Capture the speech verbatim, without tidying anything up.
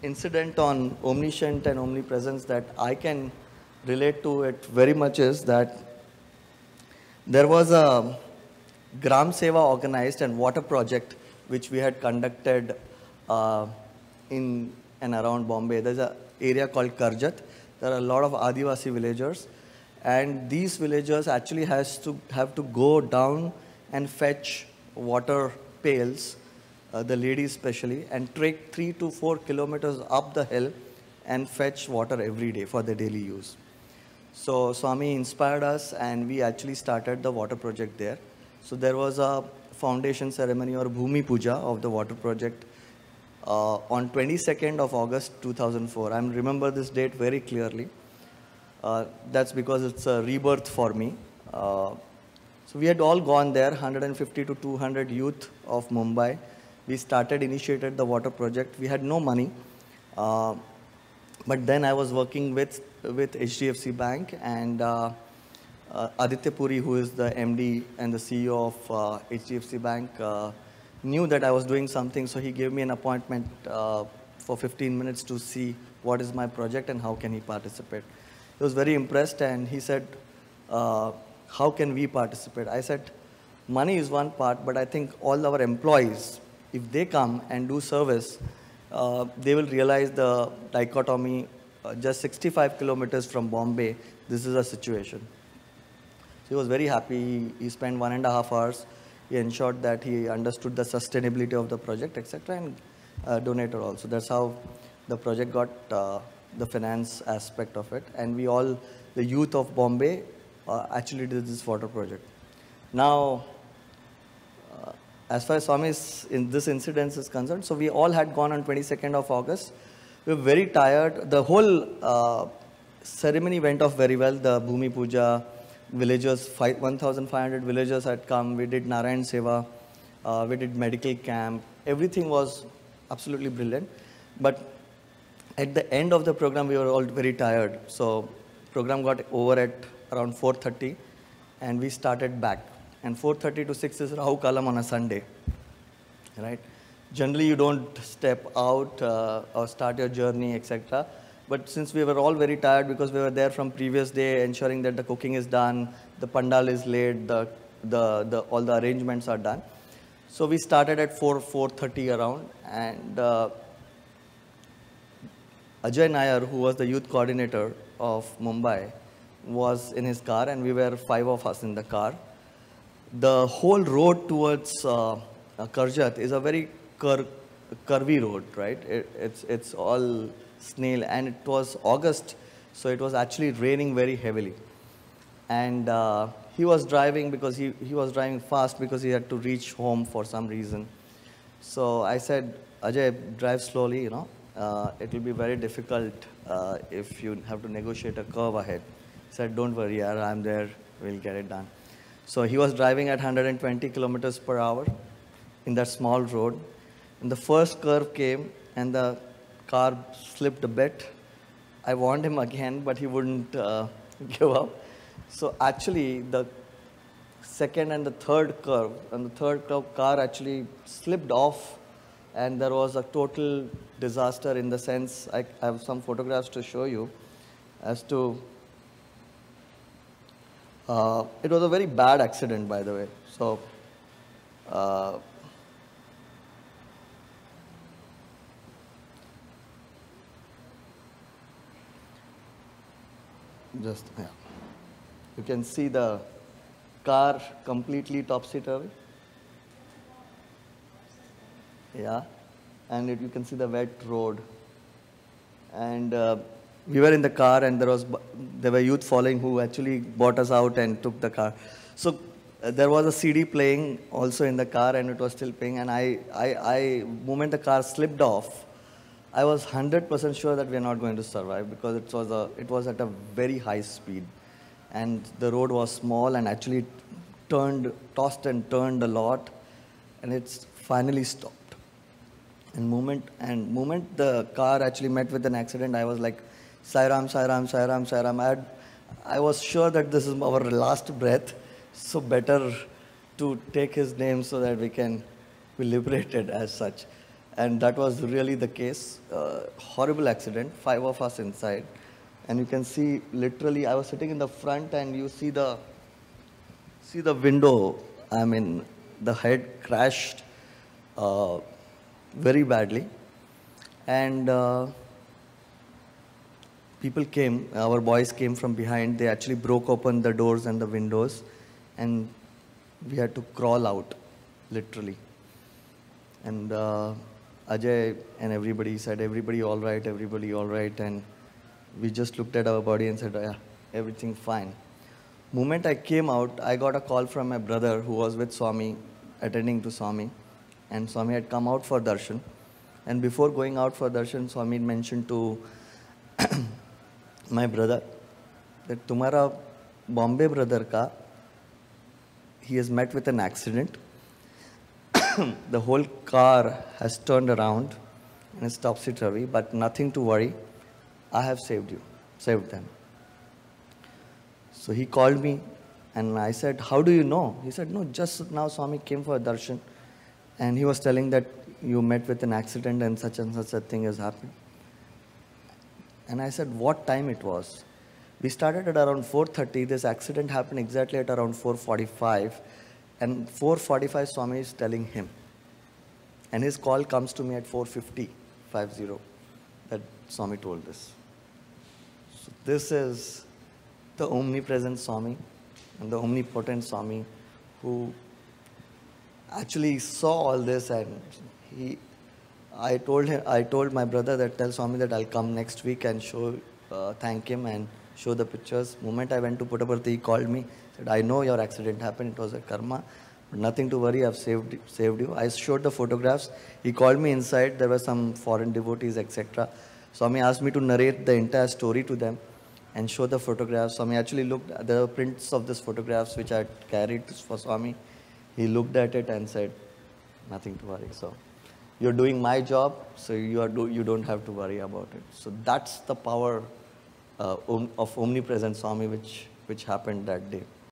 incident on omniscient and omnipresence that I can relate to it very much is that there was a Gram Seva organized and water project which we had conducted uh, in and around Bombay. There's an area called Karjat. There are a lot of Adivasi villagers, and these villagers actually has to have to go down and fetch water pails, uh, the ladies especially, and trek three to four kilometers up the hill and fetch water every day for their daily use. So Swami inspired us, and we actually started the water project there. So there was a foundation ceremony or Bhumi Puja of the water project uh, on twenty-second of August two thousand four. I remember this date very clearly. Uh, that's because it's a rebirth for me. Uh, so we had all gone there, one hundred fifty to two hundred youth of Mumbai. We started, initiated the water project. We had no money. Uh, but then I was working with, with H D F C Bank, and uh, uh, Aditya Puri, who is the M D and the C E O of uh, H D F C Bank, uh, knew that I was doing something, so he gave me an appointment uh, for fifteen minutes to see what is my project and how can he participate. He was very impressed, and he said, uh, how can we participate? I said, money is one part, but I think all our employees, if they come and do service, uh, they will realize the dichotomy. Uh, just sixty-five kilometers from Bombay, this is a situation. So he was very happy. He, he spent one and a half hours. He ensured that he understood the sustainability of the project, et cetera, and uh, donated also. That's how the project got uh, the finance aspect of it. And we all, the youth of Bombay, uh, actually did this water project. Now, uh, as far as Swami's in this incident is concerned, so we all had gone on twenty-second of August. We were very tired. The whole uh, ceremony went off very well. The Bhumi Puja, villagers, one thousand five hundred villagers had come. We did Narayan Seva. Uh, we did medical camp. Everything was absolutely brilliant. But at the end of the program, we were all very tired. So program got over at around four thirty, and we started back. And four thirty to six is Rahu Kalam on a Sunday, right? Generally, you don't step out uh, or start your journey, et cetera. But since we were all very tired because we were there from previous day, ensuring that the cooking is done, the pandal is laid, the, the, the, all the arrangements are done. So we started at four, four thirty around, and uh, Ajay Nair, who was the youth coordinator of Mumbai, was in his car, and we were five of us in the car. The whole road towards uh, Karjat is a very cur curvy road, right? It, it's, it's all snail, and it was August, so it was actually raining very heavily. And uh, he was driving because he, he was driving fast because he had to reach home for some reason. So I said, Ajay, drive slowly, you know. Uh, it will be very difficult uh, if you have to negotiate a curve ahead. He said, don't worry, yaar, I'm there, we'll get it done. So he was driving at one hundred twenty kilometers per hour in that small road. And the first curve came, and the car slipped a bit. I warned him again, but he wouldn't uh, give up. So actually, the second and the third curve, and the third curve, car actually slipped off, and there was a total disaster in the sense, I, I have some photographs to show you as to, uh, it was a very bad accident, by the way. So, uh, just, yeah. You can see the car completely topsy-turvy. Yeah, and it, you can see the wet road. And uh, we were in the car, and there was there were youth following who actually bought us out and took the car. So uh, there was a C D playing also in the car, and it was still playing. And I, I, I, moment the car slipped off, I was one hundred percent sure that we are not going to survive because it was a, it was at a very high speed, and the road was small and actually turned, tossed and turned a lot, and it's finally stopped. And moment, and moment the car actually met with an accident, I was like, Sai Ram, Sai Ram, Sai Ram, Sai Ram. I, had, I was sure that this is our last breath, so better to take his name so that we can be liberated as such. And that was really the case. Uh, horrible accident, five of us inside. And you can see literally, I was sitting in the front and you see the, see the window. I mean, the head crashed uh, very badly. And uh, people came, our boys came from behind. They actually broke open the doors and the windows. And we had to crawl out, literally. And uh, Ajay and everybody said, everybody all right, everybody all right. And we just looked at our body and said, yeah, everything fine. Moment I came out, I got a call from my brother who was with Swami, attending to Swami. And Swami had come out for darshan. And before going out for darshan, Swami mentioned to my brother that tumhara Bombay brother ka, he has met with an accident. The whole car has turned around and it's topsy-turvy, but nothing to worry. I have saved you, saved them. So he called me and I said, how do you know? He said, no, just now Swami came for a darshan and he was telling that you met with an accident and such and such a thing has happened. And I said, what time it was? We started at around four thirty. This accident happened exactly at around four forty-five. And four forty-five, Swami is telling him. And his call comes to me at four fifty, five zero, that Swami told this. So this is the omnipresent Swami and the omnipotent Swami who actually saw all this, and he, I told him, I told my brother that tell Swami that I'll come next week and show, uh, thank him and show the pictures. The moment I went to Puttaparthi, he called me, said, I know your accident happened, it was a karma, but nothing to worry, I've saved, saved you. I showed the photographs. He called me inside, there were some foreign devotees, et cetera. Swami asked me to narrate the entire story to them and show the photographs. Swami actually looked at the prints of these photographs which I had carried for Swami. He looked at it and said, nothing to worry. So you're doing my job, so you, are do, you don't have to worry about it. So that's the power uh, of omnipresent Swami which, which happened that day.